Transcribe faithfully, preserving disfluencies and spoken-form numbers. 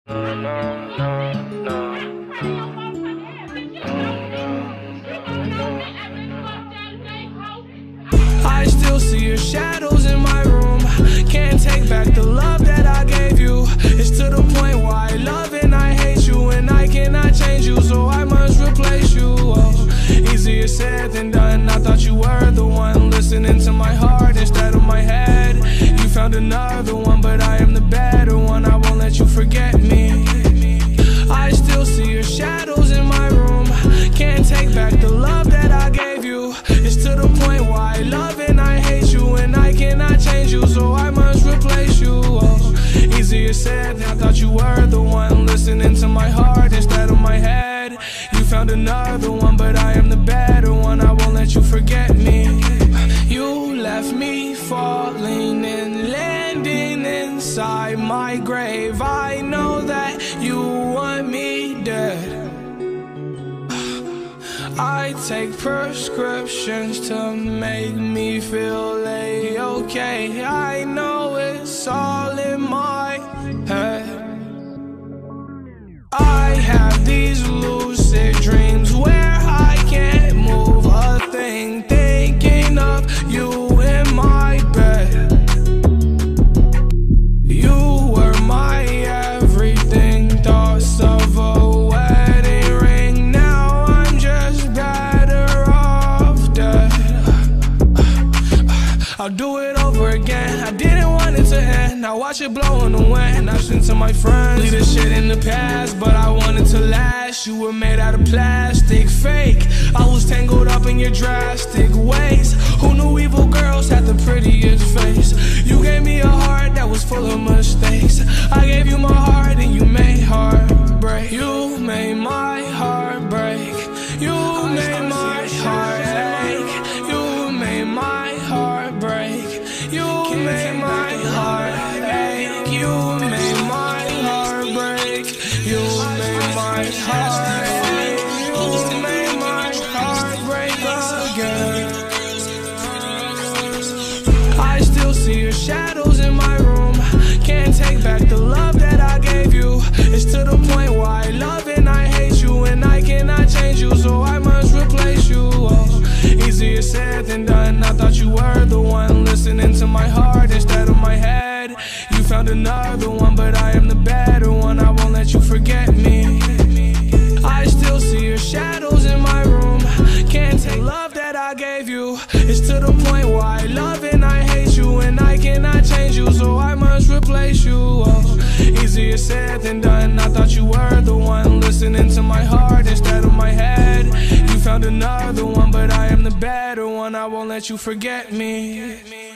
No, no, no. I still see your shadows in my room. Can't take back the love that I gave you. It's to the point why I love and I hate you, and I cannot change you, so I must replace you. Oh, easier said than done. I thought you were the one listening to my heart instead of my head. You found another one, but I am the better one. I won't let you forget me. I still see your shadows in my room. Can't take back the love that I gave you. It's to the point why I love and I hate you, and I cannot change you, so I must replace you. Oh, easier said than I thought you were the one listening to my heart instead of my head. You found another one, but I am the better one. I won't let you forget me. You left me falling and landing inside my grave. I know that you want me dead. I take prescriptions to make me feel A-okay. I know it's all in my head. I have these lucid dreams where I can't move a thing, thinking of you in my bed. You were my everything, thoughts of a wedding ring. Now I'm just better off dead. I'll do it over again. I didn't want it to end. Now watch it blow in the wind. I've seen to my friends, leave this shit in the past, but I wanted to last. You were made out of plastic, fake. I was tangled up in your drastic ways. Who knew evil girls had the prettiest face? You gave me a heart that was full of mistakes. I gave you my heart and you made heartbreak. You made my heart break. You made my heart ache. You made my heart break. You made my heart ache. You made my heart break. You made my heart ache. You made my heart break again. I still see your shadows in my room. Can't take back the love that I gave you. It's to the point why I love and I hate you, and I cannot change you, so I must replace you. Oh, easier said than done. I thought you were the one listening to my heart instead of my head. You found another one, but I am the better one. I won't let you forget me. I still see your shadows in my room. Can't take love that I gave you. It's to the point why I love and I hate you, and I cannot change you, so I must replace you. Oh, easier said than done. I thought you were the one listening to my heart instead of my head. You found another one, but I am the better one. I won't let you forget me.